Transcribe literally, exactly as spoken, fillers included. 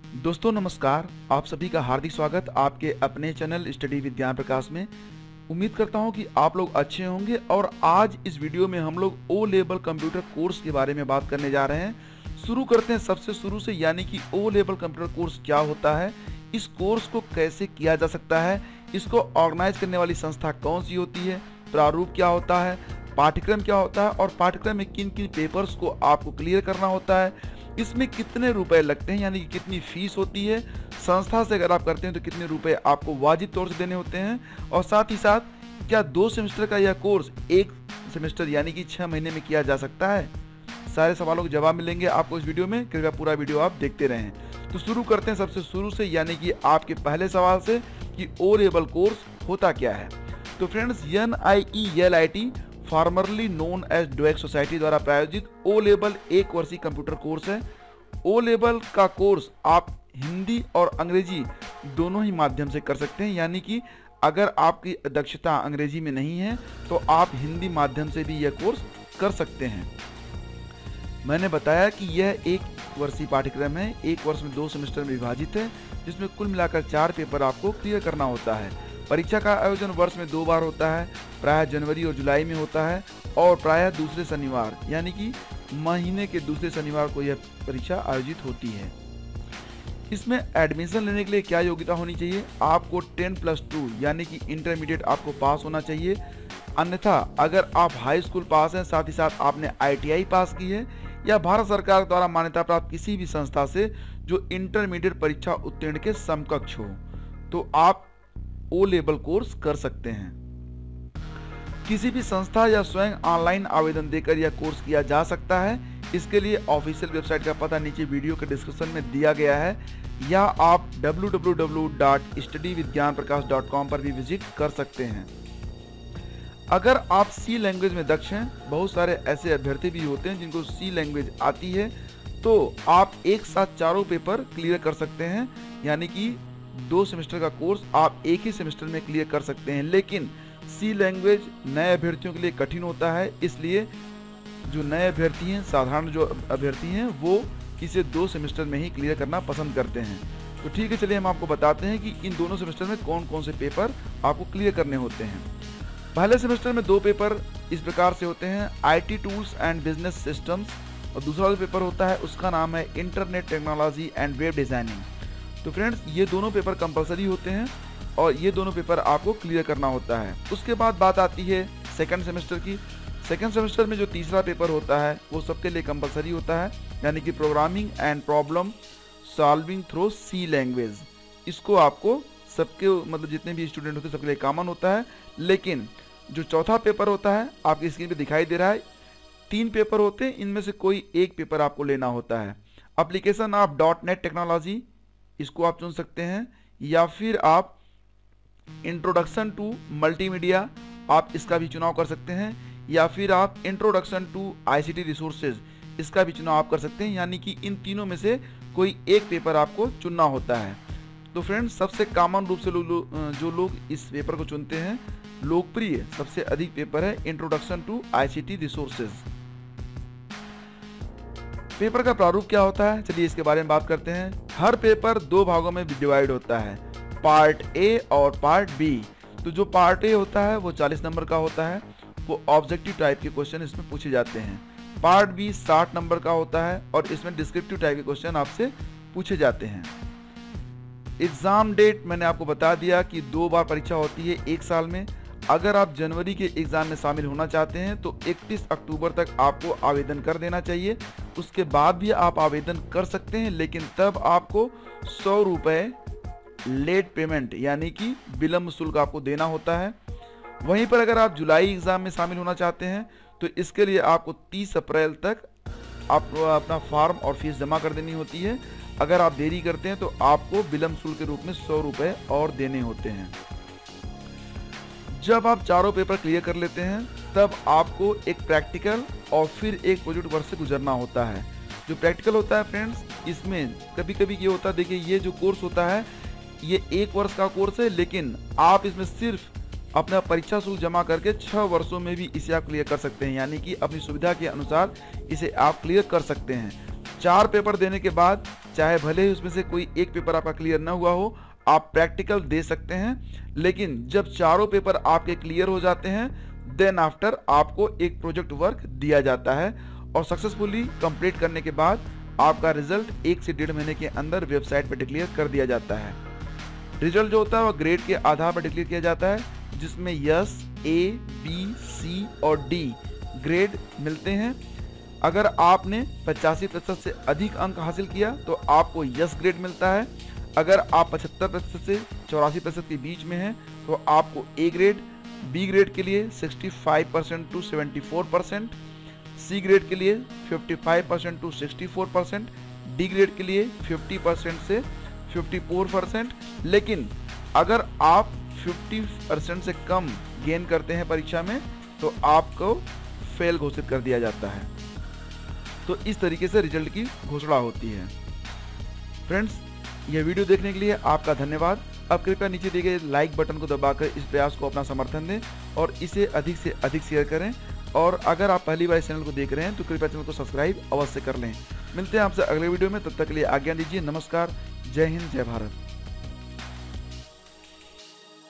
दोस्तों नमस्कार, आप सभी का हार्दिक स्वागत आपके अपने चैनल स्टडी विज्ञान प्रकाश में। उम्मीद करता हूं कि आप लोग अच्छे होंगे और आज इस वीडियो में हम लोग ओ लेवल कंप्यूटर कोर्स के बारे में बात करने जा रहे हैं। शुरू करते हैं सबसे शुरू से, यानी कि ओ लेवल कंप्यूटर कोर्स क्या होता है, इस कोर्स को कैसे किया जा सकता है, इसको ऑर्गेनाइज करने वाली संस्था कौन सी होती है, प्रारूप क्या होता है, पाठ्यक्रम क्या होता है और पाठ्यक्रम में किन किन पेपर्स को आपको क्लियर करना होता है, इसमें कितने रुपए लगते हैं यानी कि कितनी फीस होती है, संस्था से अगर आप करते हैं तो कितने रुपए आपको वाजिब तौर से देने होते हैं, और साथ ही साथ क्या दो सेमेस्टर का यह कोर्स एक सेमेस्टर यानी कि छह महीने में किया जा सकता है। सारे सवालों के जवाब मिलेंगे आपको इस वीडियो में, कृपया पूरा वीडियो आप देखते रहें। तो शुरू करते हैं सबसे शुरू से, यानी कि आपके पहले सवाल से कि ओ लेवल कोर्स होता क्या है। तो friends, N I E L I T formerly known as DOEACC society द्वारा प्रायोजित ओ लेवल एक वर्षीय कंप्यूटर कोर्स है। ओ लेवल का कोर्स आप हिंदी और अंग्रेजी दोनों ही माध्यम से कर सकते हैं, यानी कि अगर आपकी दक्षता अंग्रेजी में नहीं है तो आप हिंदी माध्यम से भी यह कोर्स कर सकते हैं। मैंने बताया कि यह एक वर्षीय पाठ्यक्रम है, एक वर्ष में दो सेमेस्टर में विभाजित है, जिसमें कुल मिलाकर चार पेपर आपको क्लियर करना होता है। परीक्षा का आयोजन वर्ष में दो बार होता है, प्रायः जनवरी और जुलाई में होता है और प्रायः दूसरे शनिवार यानी कि महीने के दूसरे शनिवार को यह परीक्षा आयोजित होती है। इसमें एडमिशन लेने के लिए क्या योग्यता होनी चाहिए? आपको टेन प्लस टू यानी कि इंटरमीडिएट आपको पास होना चाहिए। अन्यथा अगर आप हाई स्कूल पास हैं, साथ ही साथ आपने आई टी आई पास की है या भारत सरकार द्वारा मान्यता प्राप्त किसी भी संस्था से जो इंटरमीडिएट परीक्षा उत्तीर्ण के समकक्ष हो, तो आप ओ लेवल कोर्स कर सकते हैं। किसी भी संस्था या स्वयं ऑनलाइन आवेदन देकर यह कोर्स किया जा सकता है। इसके लिए ऑफिशियल वेबसाइट का पता नीचे वीडियो के डिस्क्रिप्शन में दिया गया है, या आप W W W dot study Vigyan Prakash dot com पर भी विजिट कर सकते हैं। अगर आप सी लैंग्वेज में दक्ष हैं, बहुत सारे ऐसे अभ्यर्थी भी होते हैं जिनको सी लैंग्वेज आती है, तो आप एक साथ चारों पेपर क्लियर कर सकते हैं, यानी कि दो सेमेस्टर का कोर्स आप एक ही सेमेस्टर में क्लियर कर सकते हैं। लेकिन सी लैंग्वेज नए अभ्यर्थियों के लिए कठिन होता है, इसलिए जो नए अभ्यर्थी हैं, साधारण जो अभ्यर्थी हैं, वो इसे दो सेमेस्टर में ही क्लियर करना पसंद करते हैं। तो ठीक है, चलिए हम आपको बताते हैं कि इन दोनों सेमेस्टर में कौन कौन से पेपर आपको क्लियर करने होते हैं। पहले सेमेस्टर में दो पेपर इस प्रकार से होते हैं, I T tools and business systems, और दूसरा जो पेपर होता है उसका नाम है internet technology and web designing. तो फ्रेंड्स, ये दोनों पेपर कंपलसरी होते हैं और ये दोनों पेपर आपको क्लियर करना होता है। उसके बाद बात आती है सेकंड सेमेस्टर की। सेकंड सेमेस्टर में जो तीसरा पेपर होता है वो सबके लिए कंपलसरी होता है, यानी कि programming and problem solving through C language. इसको आपको सबके मतलब जितने भी स्टूडेंट होते हैं सबके लिए कॉमन होता है। लेकिन जो चौथा पेपर होता है आपकी स्क्रीन पे दिखाई दे रहा है, तीन पेपर होते हैं, इनमें से कोई एक पेपर आपको लेना होता है। Application of dot net technology, इसको आप चुन सकते हैं, या फिर आप इंट्रोडक्शन टू मल्टीमीडिया, आप इसका भी चुनाव कर सकते हैं, या फिर आप इंट्रोडक्शन टू आईसीटी रिसोर्सेज, इसका भी चुनाव आप कर सकते हैं। यानी कि इन तीनों में से कोई एक पेपर आपको चुनना होता है। तो फ्रेंड्स, सबसे कॉमन रूप से लो, लो, जो लोग इस पेपर को चुनते हैं, लोकप्रिय सबसे अधिक पेपर है introduction to ICT resources. Paper का प्रारूप क्या होता है, चलिए इसके बारे में बात करते हैं। हर पेपर दो भागों में डिवाइड होता है, पार्ट ए और पार्ट बी। तो जो पार्ट ए होता है वो चालीस नंबर का होता है, वो ऑब्जेक्टिव टाइप के क्वेश्चन इसमें पूछे जाते हैं। पार्ट बी साठ नंबर का होता है और इसमें डिस्क्रिप्टिव टाइप के क्वेश्चन आपसे पूछे जाते हैं। एग्जाम डेट मैंने आपको बता दिया कि दो बार परीक्षा होती है एक साल में। अगर आप जनवरी के एग्जाम में शामिल होना चाहते हैं तो इकतीस अक्टूबर तक आपको आवेदन कर देना चाहिए। उसके बाद भी आप आवेदन कर सकते हैं, लेकिन तब आपको सौ रुपये लेट पेमेंट यानी कि विलम्ब शुल्क आपको देना होता है। वहीं पर अगर आप जुलाई एग्जाम में शामिल होना चाहते हैं तो इसके लिए आपको तीस अप्रैल तक आप अपना फॉर्म और फीस जमा कर देनी होती है। अगर आप देरी करते हैं तो आपको विलम्ब शुल्क के रूप में सौ रुपये और देने होते हैं। जब आप चारों पेपर क्लियर कर लेते हैं तब आपको एक प्रैक्टिकल और फिर एक प्रोजेक्ट वर्क से गुजरना होता है। जो प्रैक्टिकल होता है फ्रेंड्स, इसमें कभी कभी ये होता है, देखिए ये जो कोर्स होता है ये एक वर्ष का कोर्स है, लेकिन आप इसमें सिर्फ अपना परीक्षा शुल्क जमा करके छः वर्षों में भी इसे आप क्लियर कर सकते हैं, यानी कि अपनी सुविधा के अनुसार इसे आप क्लियर कर सकते हैं। चार पेपर देने के बाद चाहे भले ही उसमें से कोई एक पेपर आपका क्लियर ना हुआ हो, आप प्रैक्टिकल दे सकते हैं। लेकिन जब चारों पेपर आपके क्लियर हो जाते हैं, देन आफ्टर आपको एक प्रोजेक्ट वर्क दिया जाता है और सक्सेसफुली कंप्लीट करने के बाद आपका रिजल्ट एक से डेढ़ महीने के अंदर वेबसाइट पर डिक्लेयर कर दिया जाता है। रिजल्ट जो होता है वो ग्रेड के आधार पर डिक्लेयर किया जाता है, जिसमें यस, ए, बी, सी और डी ग्रेड मिलते हैं। अगर आपने पचासी प्रतिशत से अधिक अंक हासिल किया तो आपको यस ग्रेड मिलता है। अगर आप पचहत्तर प्रतिशत से चौरासी प्रतिशत के बीच में हैं तो आपको ए ग्रेड, बी ग्रेड के लिए पैंसठ परसेंट टू चौहत्तर परसेंट, सी ग्रेड के लिए पचपन परसेंट टू चौंसठ परसेंट, डी ग्रेड के लिए पचास परसेंट से चौवन परसेंट। लेकिन अगर आप पचास परसेंट से कम गेन करते हैं परीक्षा में तो आपको फेल घोषित कर दिया जाता है। तो इस तरीके से रिजल्ट की घोषणा होती है। फ्रेंड्स, यह वीडियो देखने के लिए आपका धन्यवाद। अब कृपया नीचे दिए गए लाइक बटन को दबाकर इस प्रयास को अपना समर्थन दें और इसे अधिक से अधिक शेयर करें। और अगर आप पहली बार इस चैनल को देख रहे हैं तो कृपया चैनल को सब्सक्राइब अवश्य कर लें। मिलते हैं आपसे अगले वीडियो में, तब तक के लिए आज्ञा दीजिए। नमस्कार, जय हिंद, जय भारत।